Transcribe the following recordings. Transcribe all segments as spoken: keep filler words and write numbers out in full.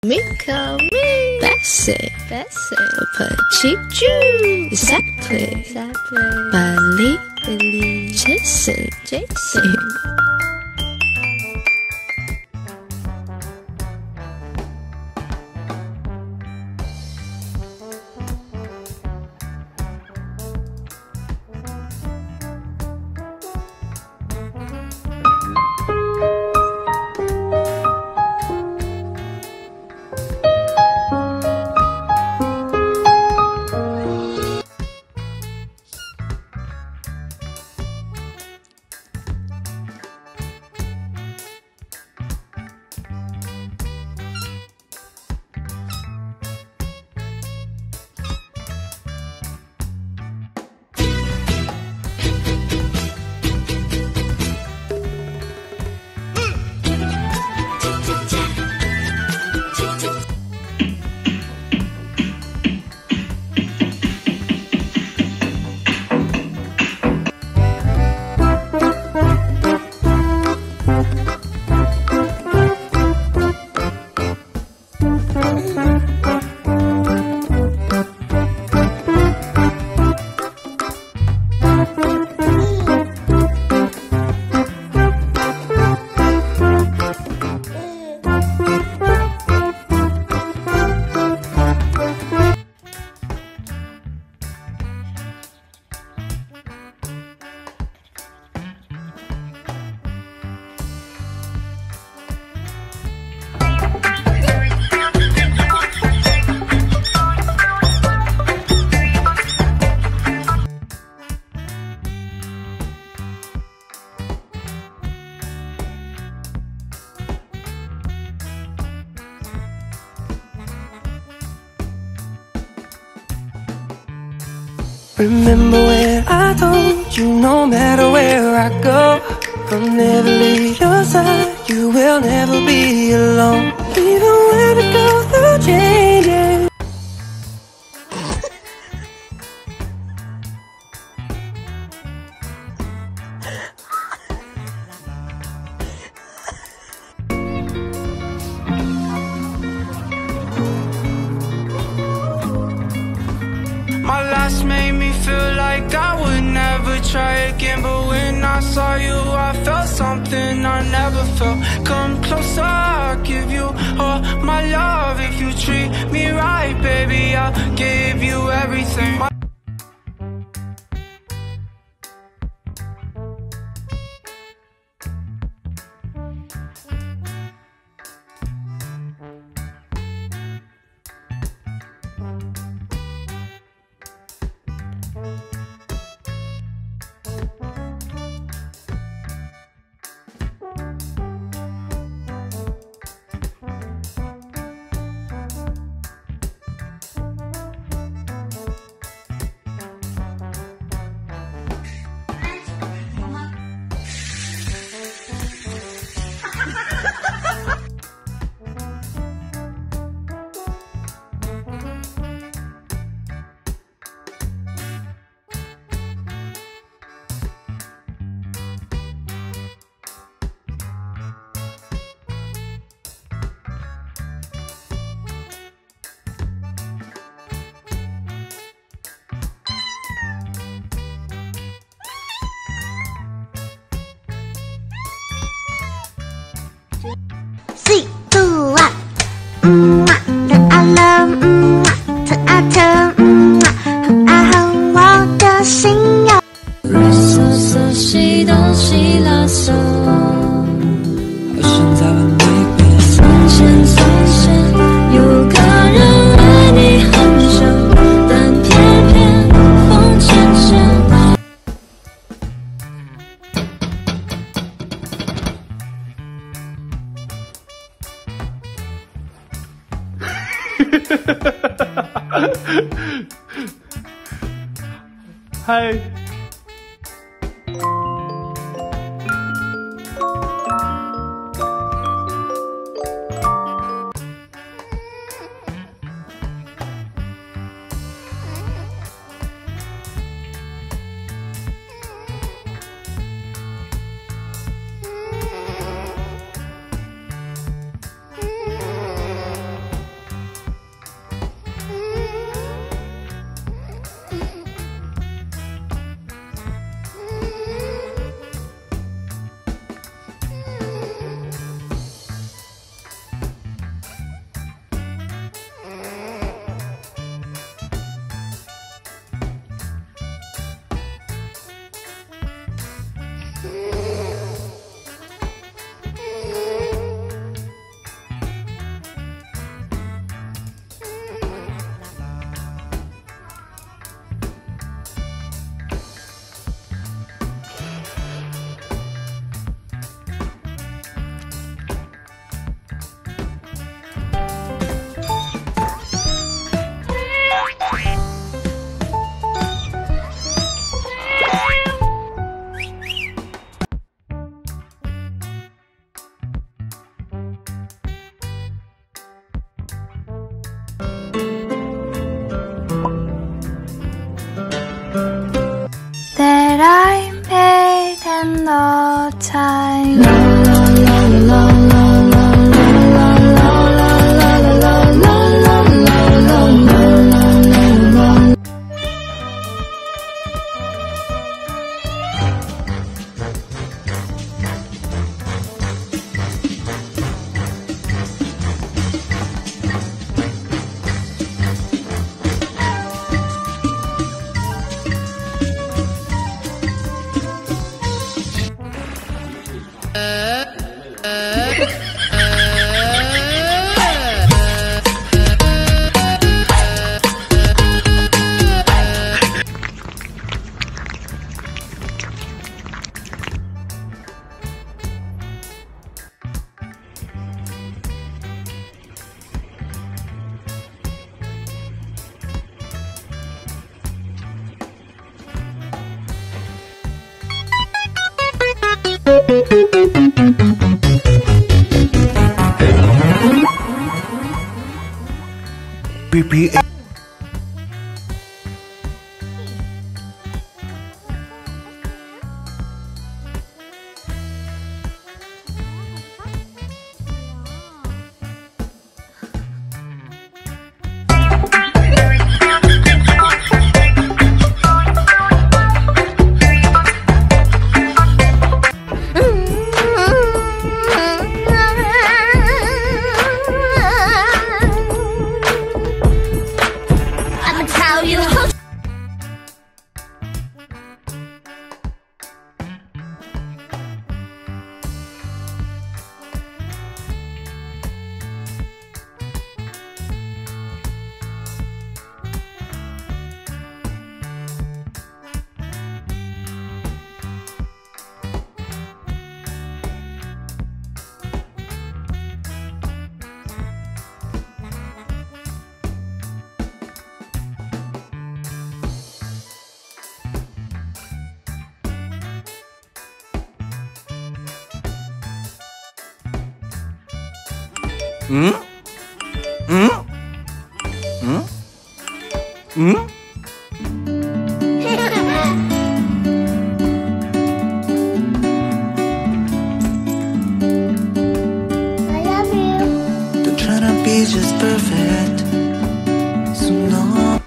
Call me Bessie, Bessie. Petit Jew, exactly, exactly. Billy, Billy. Jason, Jason. Remember when I told you no matter where I go, I'll never leave your side, you will never be alone. Even when we go through changes. My last made me feel like I would never try again, but when I saw you I felt something I never felt. Come closer, I'll give you all my love. If you treat me right, baby, I'll give you everything. My Three, two, one.嗯啊，疼爱了，嗯啊，疼爱疼，嗯啊，很爱恨我的心哟。 嗦嗦西哆西拉嗦， 而现在我没变。 从前从前有个人爱你很久，但偏偏风牵牵。 嗨， the time. B B A. Hmm? Hmm? Hmm? Hmm? I love you. Don't try to be just perfect. So no.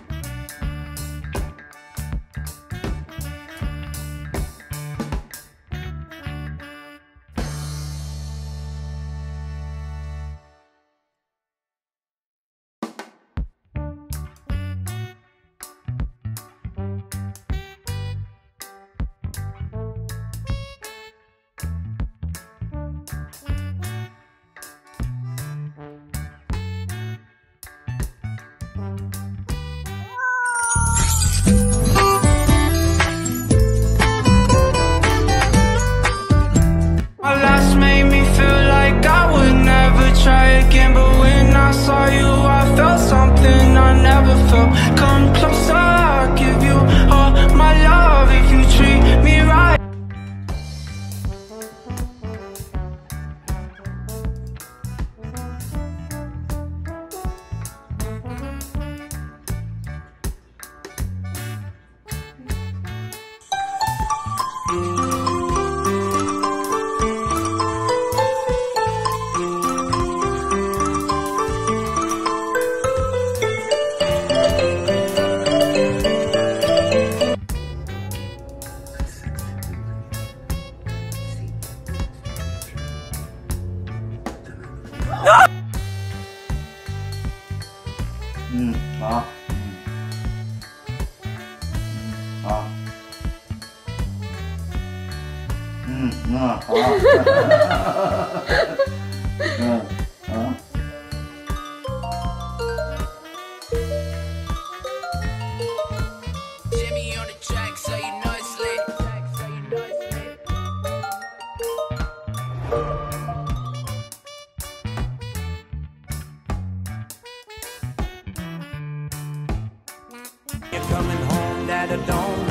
My last made me feel like I would never try again, but when I saw you, I felt something I never felt. Come closer, I'll give you all my love if you treat me right. Ừ, đó. Ừ. Đó. Ừ, đó. Ừ, đó. Jimmy on the track, so you know it's lit. You're coming home, Dad, I don't